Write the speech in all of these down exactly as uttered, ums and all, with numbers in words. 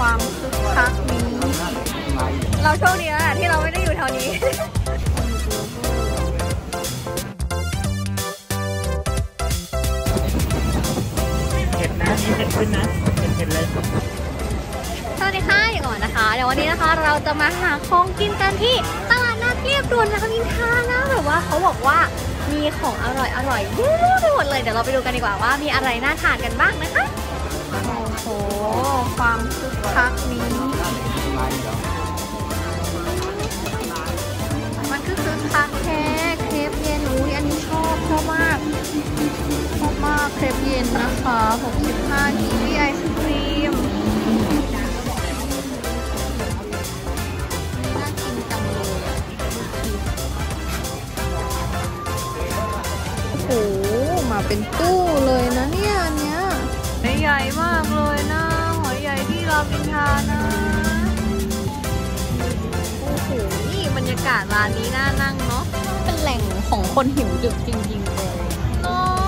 ความคึกคักนี้เราโชคดีแล้วที่เราไม่ได้อยู่แถวนี้เห็ดนะนี่เห็ดขึ้นนะเห็ดเห็ดเลยสวัสดีค่ะอย่างก่อนนะคะเดี๋ยววันนี้นะคะเราจะมาหาของกินกันที่ตลาดนัดเรียบด่วนรามอินทรานะแบบว่าเขาบอกว่ามีของอร่อยอร่อยเยอะไปหมดเลยเดี๋ยวเราไปดูกันดีกว่าว่ามีอะไรน่าทานกันบ้างนะคะโอ้โหความคึกคักนี้มันคือคึกคักแท้เครปเย็นอุ้ยอันนี้ชอบชอบมากชอบมากเครปเย็นนะคะหกสิบห้ากีวีไอศครีมน่ากินจังเลยโอ้โหมาเป็นตู้เลยนะเนี่ยอันเนี้ยใหญ่มากเลยนะหอยใหญ่ที่รามอินทรานะโอ้โหนี่บรรยากาศร้านนี้น่านั่งเนาะเป็นแหล่งของคนหิวดึกจริงๆเลยเนาะ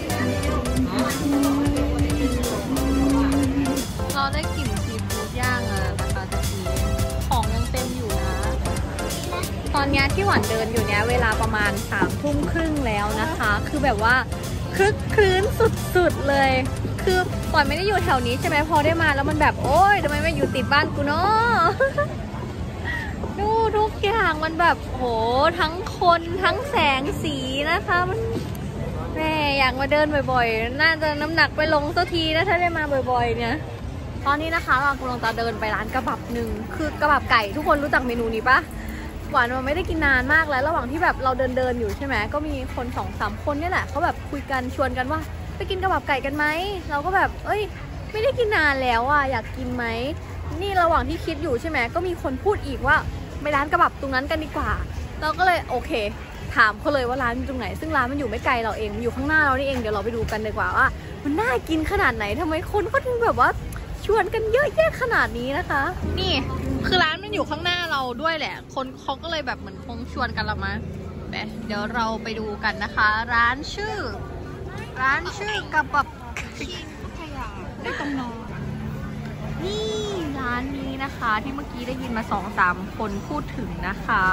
เราได้กลิ่นซีฟู้ดย่างอะนะคะตะกี้ของยังเต็มอยู่นะตอนนี้ที่หวานเดินอยู่เนี้ยเวลาประมาณสามทุ่มครึ่งแล้วนะคะคือแบบว่าคลึกคลื้นสุดๆเลยคือก่อนไม่ได้อยู่แถวนี้ใช่ไหมพอได้มาแล้วมันแบบโอ๊ยทำไมไม่อยู่ติดบ้านกูเนาะดูทุกอย่างมันแบบโหทั้งคนทั้งแสงสีนะคะมันแม่อยากมาเดินบ่อยๆน่าจะน้ำหนักไปลงสักทีนะถ้าได้มาบ่อยๆเนี่ยตอนนี้นะคะเรากำลังจะเดินไปร้านกระบับหนึ่งคือกระบับไก่ทุกคนรู้จักเมนูนี้ปะหวานมันไม่ได้กินนานมากแล้วระหว่างที่แบบเราเดินเดินอยู่ใช่ไหมก็มีคนสองสามคนนี่แหละเขาแบบคุยกันชวนกันว่าไปกินกระบับไก่กันไหมเราก็แบบเอ้ยไม่ได้กินนานแล้วอ่ะอยากกินไหมนี่ระหว่างที่คิดอยู่ใช่ไหมก็มีคนพูดอีกว่าไปร้านกระบับตรงนั้นกันดีกว่าเราก็เลยโอเคถามเขาเลยว่าร้านอยู่ตรงไหนซึ่งร้านมันอยู่ไม่ไกลเราเองมันอยู่ข้างหน้าเรานี่เองเดี๋ยวเราไปดูกันดีกว่าว่ามันน่ากินขนาดไหนทำไมคนก็ถึงแบบว่าชวนกันเยอะแยะขนาดนี้นะคะนี่คือร้านมันอยู่ข้างหน้าเราด้วยแหละคนเขาก็เลยแบบเหมือนคงชวนกันละมั้งเดี๋ยวเราไปดูกันนะคะร้านชื่อร้านชื่อกระบับได้ตรงนอนนี่ร้านนี้นะคะที่เมื่อกี้ได้ยินมาสองสามคนพูดถึงนะคะ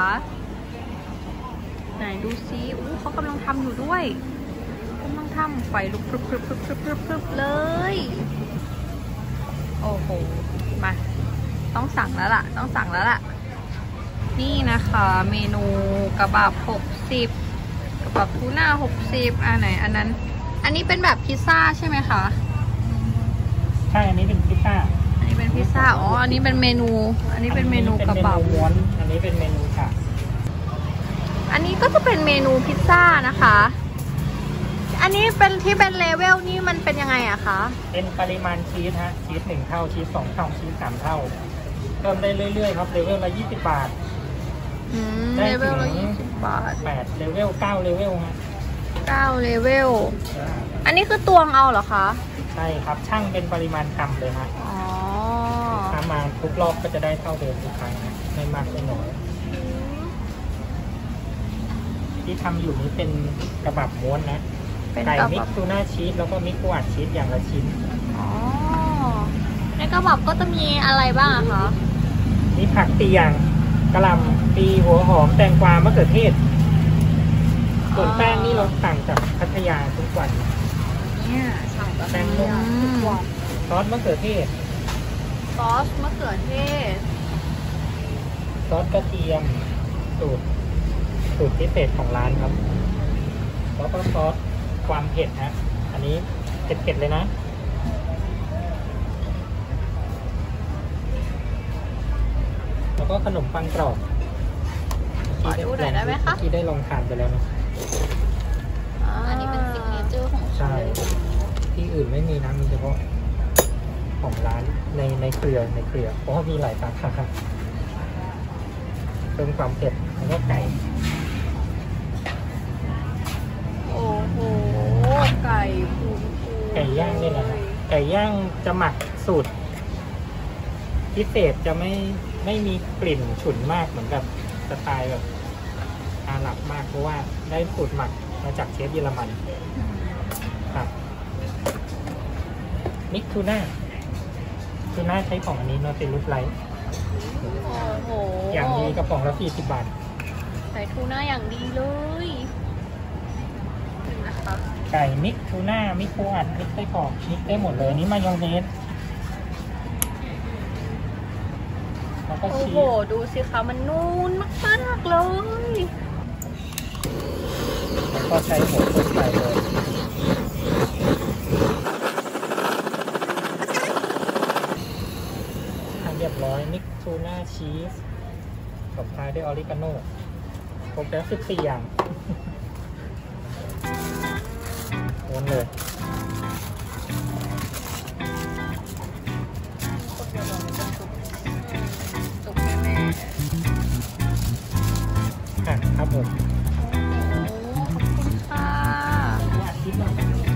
ไหนดูซิอู้เขากำลังทำอยู่ด้วยกำลังทำไฟลุกพรึบพรึบพรึบพรึบพรึบพรึบเลยโอ้โหมาต้องสั่งแล้วล่ะต้องสั่งแล้วล่ะนี่นะคะเมนูกระบับหกสิบกระบับทูน่าหกสิบอันไหนอันนั้นอันนี้เป็นแบบพิซซ่าใช่ไหมคะใช่อันนี้เป็นพิซซ่าอันนี้เป็นพิซซ่าอ๋ออันนี้เป็นเมนูอันนี้เป็นเมนูกระบับม้วนอันนี้เป็นเมนูค่ะอันนี้ก็จะเป็นเมนูพิซซ่านะคะอันนี้เป็นที่เป็นเลเวลนี่มันเป็นยังไงอะคะเป็นปริมาณชีสฮะชีสหนึ่งเท่าชีสสองเท่าชีสสามเท่าเพิ่มได้เรื่อยๆครับเลเวลละยี่สิบบาทเลเวลละยี่สิบบาทแปดเลเวลเก้าเลเวลฮะเก้าเลเวลอันนี้คือตวงเอาเหรอคะใช่ครับช่างเป็นปริมาณกรัมเลยฮะอ๋อทำมาทุกรอบก็จะได้เท่าเดิมทุกครั้งนะไม่มากไม่น้อยที่ทำอยู่นี้เป็นกระบับม้วนนะไก่มิกซ์ทูน่าชีสแล้วก็มิกซ์อัดชีสอย่างละชิ้นอ๋อในกระบับก็จะมีอะไรบ้างอะคะมีผักตีอย่างกระหล่ำปีหัวหอมแตงกวามะเขือเทศส่วนแป้งนี่เราสั่งจากพัทยาทุกวันเนี่ยสั่งแป้งนุ่มซอสมะเขือเทศซอสมะเขือเทศซอสกระเทียมสูตรสูตรพิเศษของร้านครับแล้วก็ซอสความเผ็ดฮะอันนี้เผ็ดๆเลยนะแล้วก็ขนมปังกรอบขอดูหน่อยได้ไหมคะที่ได้ลองทานไปแล้วนะอันนี้เป็นซิกเนเจอร์ของใช่ที่อื่นไม่มีนะมีเฉพาะของร้านในในเครือในเครือเพราะว่ามีหลายสาขาเพิ่มความเผ็ดแล้วก็ไก่โอ้โหไก่ปูไก่ย่างนี่นะไก่ย่างจะหมักสูตรพิเศษจะไม่ไม่มีกลิ่นฉุนมากเหมือนกับสไตล์แบบอาหรับมากเพราะว่าได้สูตรหมักมาจากเชฟเยอรมันครับมิกซ์ทูน่าทูน่าใช้ของอันนี้โนติลุสไลท์โอ้โหอย่างดีกระป๋องละสี่สิบบาทใส่ทูน่าอย่างดีเลยนี่นะคะไก่มิกทูน่ามิกปูอัดมิกไส้กรอกมิกได้หมดเลยนี่มายองเนสแล้วก็โอ้ชีโหสดูสิคะมันนูนมากๆเลยแล้วก็ใช้หมูตุ๋นใส่เลยทำเรียบร้อยมิกทูน่าชีสตบท้ายด้วยออริกาโน่ครบแล้วสิบสี่อย่างวนเลยสุกแน่ๆค่ะครับผมโอ้ขอบคุณค่ะว่าคิดว่า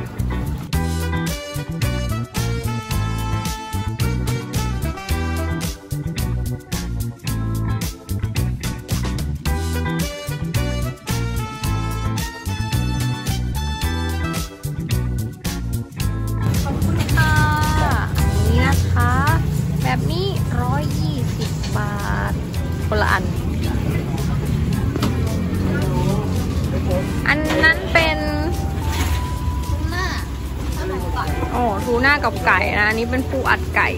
ขอบคุณค่ะนี่นะคะ แบบนี้ร้อยยี่สิบบาท คนละอัน อันนั้นเป็นทูน่าโอ้ทูน่ากับไก่นะ อันนี้เป็นปูอัดไก่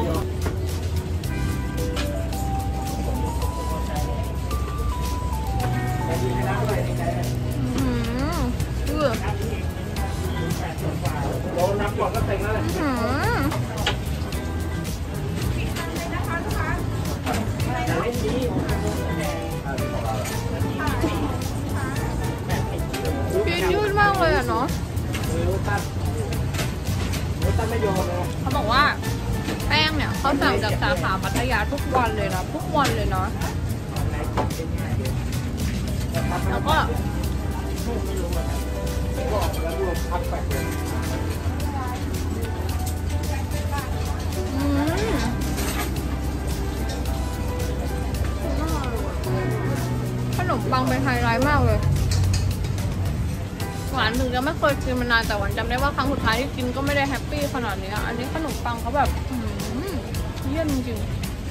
อืมอือโดนน้ำก่อนก็เต็งแล้วแหละอืมยืดยืดมากเลยอะเนาะรู้ตั้งรู้ตั้งไม่โยนเลยเขาบอกว่าแป้งเนี่ยเขาสั่งจากสาขาพัทยาทุกวันเลยนะทุกวันเลยเนาะแล้วก็อืมขนมปังเป็นไฮไลท์มากเลยหวานถึงจะไม่เคยกินมานานแต่หวานจำได้ว่าครั้งสุดท้ายที่กินก็ไม่ได้แฮปปี้ขนาดนี้อันนี้ขนมปังเขาแบบอืมเยี่ยมจริง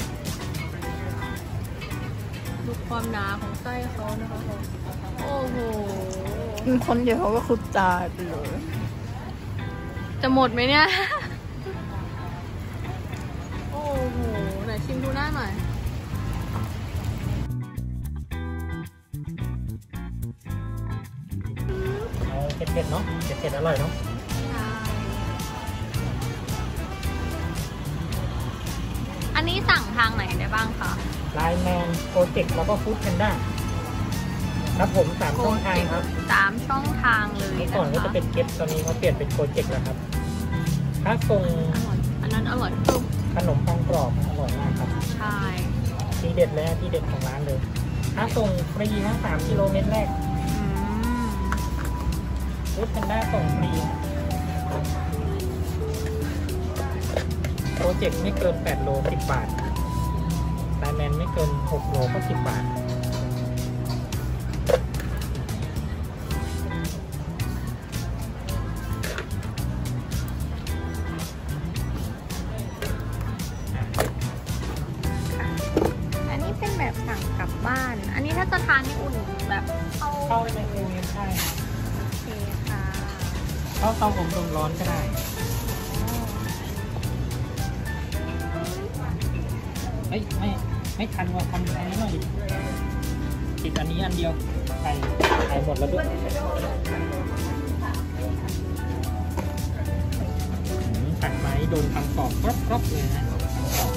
ดูความหนาของไส้เขานะคะโอ้โหคนเดียวเขาก็คือตายไปเลยจะหมดไหมเนี่ย โอ้โหไหนชิมดูหน้าหน่อยเอาเผ็ดๆเนาะเผ็ดๆอร่อยเนาะอันนี้สั่งทางไหนได้บ้างคะไลน์แมนโปรเจกต์แล้วก็ฟู้ดแพนด้าครับผมสามช่องทางครับสามช่องทางเลยเมื่อนะก่อนก็คะจะเป็นเก็ตตอนนี้เขาเปลี่ยนเป็นโปรเจกต์แล้วครับถ้าส่งอร่อยอันนั้นอร่อยปุ๊บขนมปังกรอบอร่อยมากครับใช่ทีเด็ดเลยที่เด็ดของร้านเลย ถ้าส่งฟรีนะสามกิโลเมตรแรกอืมฟู้ดแพนด้าส่งฟรีโปรเจกต์ไม่เกินแปดโลสิบบาทไลน์แมนไม่เกินหกโลก็สิบบาทอันนี้เป็นแบบสั่งกลับบ้าน อันนี้ถ้าจะทานนี่อุ่นแบบเข้าเข้าในไมโครเวฟได้โอเคค่ะเข้าเตาอบลมร้อนก็ได้เฮ้ยไม่ไม่ทันว่าทำอันนี้หน่อยติดอันนี้อันเดียวไข่ไข่หมดแล้วด้วยตัดไม้โดนทำกรอบกรอบๆเลยนะทำกรอบ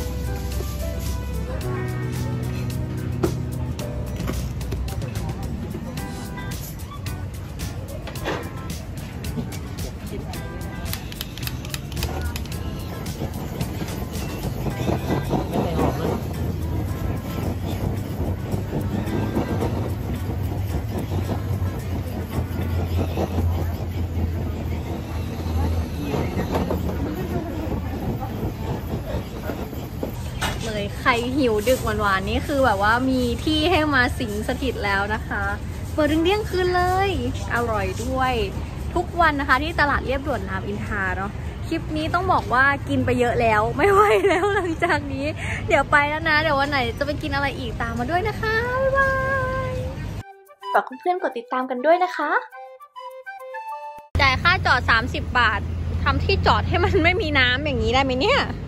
ไม่ใส่หอมเลยเลยใครหิวดึกหวานๆนี่คือแบบว่ามีที่ให้มาสิงสถิตแล้วนะคะเปิดถึงเที่ยงคืนเลยอร่อยด้วยทุกวันนะคะที่ตลาดเรียบด่วนรามอินทราเนาะคิลิปนี้ต้องบอกว่ากินไปเยอะแล้วไม่ไหวแล้วหลังจากนี้เดี๋ยวไปแล้วนะเดี๋ยววันไหนจะไปกินอะไรอีกตามมาด้วยนะคะบ๊ายบายฝากเพื่อนๆกดติดตามกันด้วยนะคะจ่ายค่าจอดสามสิบบาททำที่จอดให้มันไม่มีน้ำอย่างนี้ได้ไหมเนี่ย